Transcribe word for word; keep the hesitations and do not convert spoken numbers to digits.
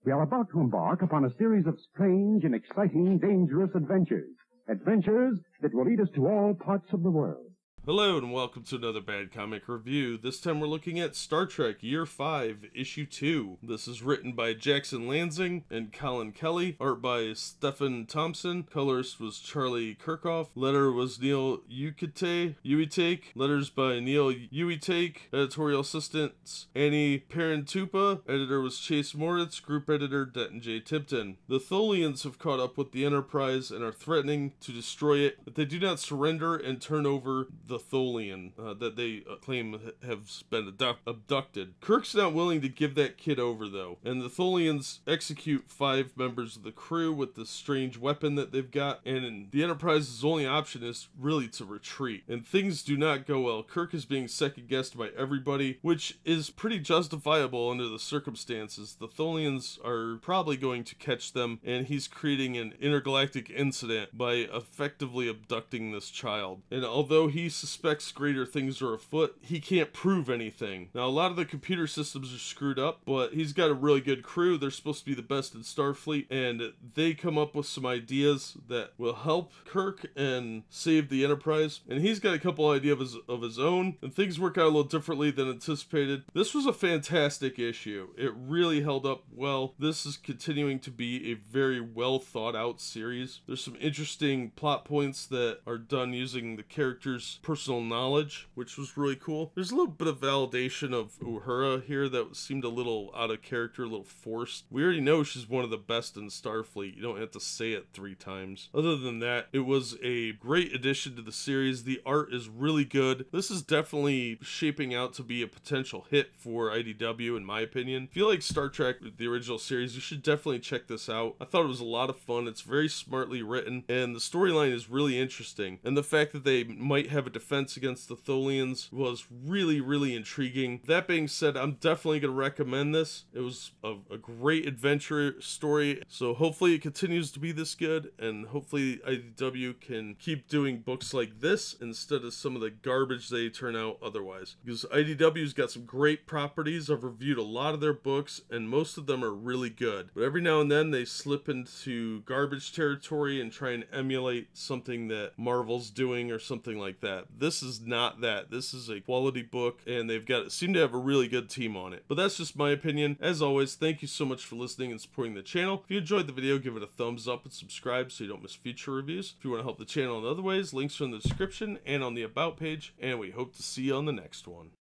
We are about to embark upon a series of strange and exciting, dangerous adventures. Adventures that will lead us to all parts of the world. Hello and welcome to another Bad Comic Review. This time we're looking at Star Trek Year five, Issue two. This is written by Jackson Lanzing and Collin Kelly. Art by Stephen Thompson. Colorist was Charlie Kirchoff. Letter was Neil Uyetake. Uyetake. Letters by Neil Uyetake. Editorial assistants Annie Parentupa. Editor was Chase Moritz. Group editor Denton J. Tipton. The Tholians have caught up with the Enterprise and are threatening to destroy it, but they do not surrender and turn over the the Tholian uh, that they uh, claim have been abducted. Kirk's not willing to give that kid over though, and the Tholians execute five members of the crew with this strange weapon that they've got, and the Enterprise's only option is really to retreat, and things do not go well. Kirk is being second guessed by everybody, which is pretty justifiable under the circumstances. The Tholians are probably going to catch them, and he's creating an intergalactic incident by effectively abducting this child. And although he suspects greater things are afoot, he can't prove anything. Now, a lot of the computer systems are screwed up, but he's got a really good crew. They're supposed to be the best in Starfleet, and they come up with some ideas that will help Kirk and save the Enterprise. And he's got a couple ideas of his, of his own, and things work out a little differently than anticipated. This was a fantastic issue. It really held up well. This is continuing to be a very well thought out series. There's some interesting plot points that are done using the characters' personal knowledge, which was really cool. There's a little bit of validation of Uhura here that seemed a little out of character, a little forced. We already know she's one of the best in Starfleet. You don't have to say it three times. Other than that, it was a great addition to the series. The art is really good. This is definitely shaping out to be a potential hit for I D W, in my opinion. If you like Star Trek, the original series, you should definitely check this out. I thought it was a lot of fun. It's very smartly written, and the storyline is really interesting. And the fact that they might have a defense against the Tholians was really, really intriguing. That being said, I'm definitely going to recommend this. It was a, a great adventure story, so hopefully it continues to be this good, and hopefully I D W can keep doing books like this instead of some of the garbage they turn out otherwise. Because I D W's got some great properties. I've reviewed a lot of their books, and most of them are really good. But every now and then they slip into garbage territory and try and emulate something that Marvel's doing or something like that. This is not that. This is a quality book, and they've got seem to have a really good team on it. But that's just my opinion. As always, thank you so much for listening and supporting the channel. If you enjoyed the video, give it a thumbs up and subscribe so you don't miss future reviews. If you want to help the channel in other ways, links are in the description and on the About page, and we hope to see you on the next one.